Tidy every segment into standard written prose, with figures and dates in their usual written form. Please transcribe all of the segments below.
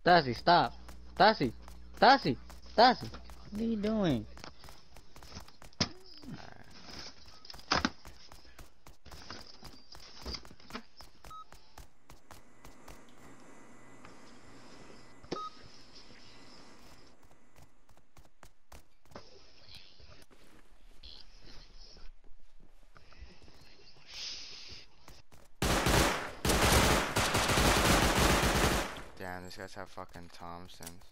Tassie, stop. Tassie. Tassie. Tassie. What are you doing? Damn, these guys have fucking Thompsons.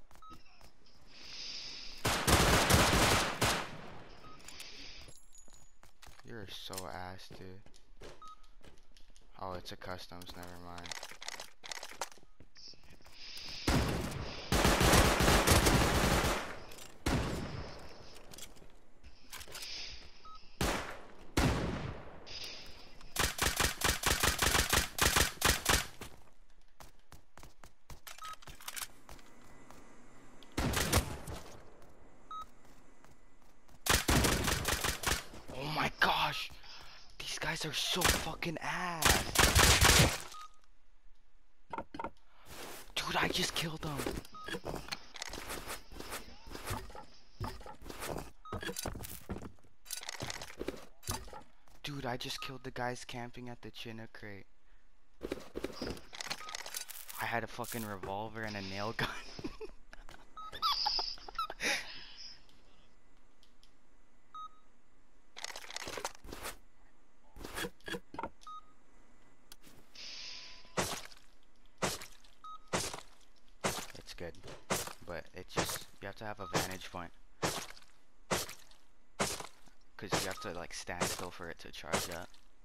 You're so ass, dude. Oh, it's a customs, never mind. Oh my gosh! These guys are so fucking ass! Dude, I just killed them! Dude, I just killed the guys camping at the Chinook crate. I had a fucking revolver and a nail gun. It's good, but it's just, you have to have a vantage point. Cause you have to like stand still for it to charge up.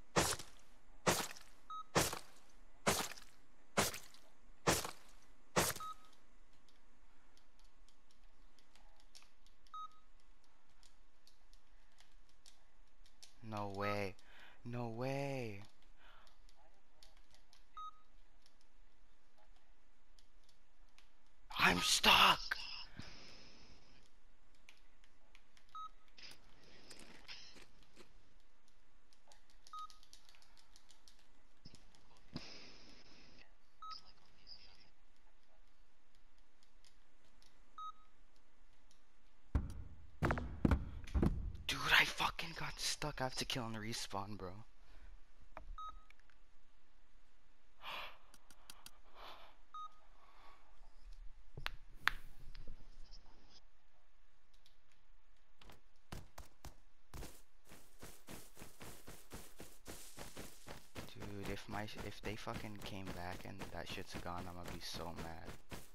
No way. No way. I'm stuck. Dude, I fucking got stuck. I have to kill and respawn, bro. Dude, if they fucking came back and that shit's gone, I'm gonna be so mad.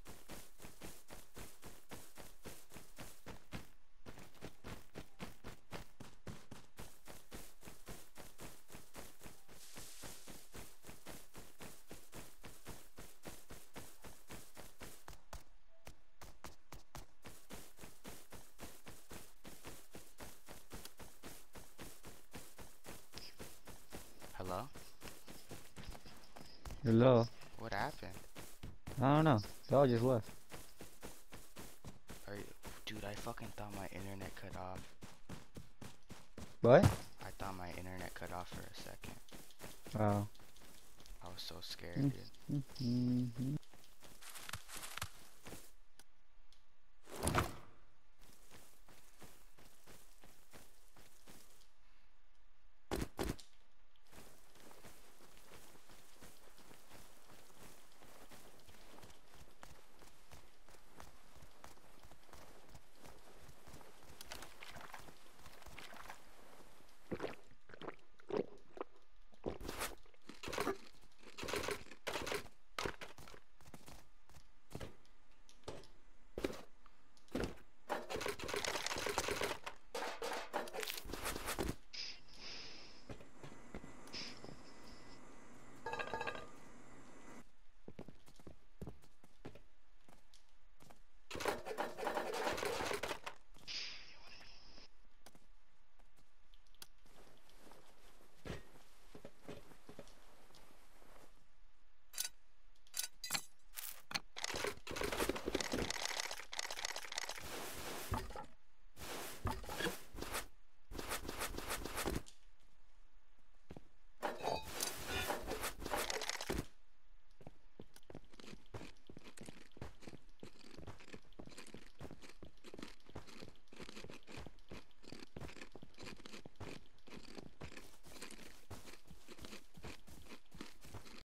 Hello? Hello. What happened? I don't know. Y'all just left. Are you, dude, I fucking thought my internet cut off. What? I thought my internet cut off for a second. Oh. I was so scared, dude. Mm-hmm.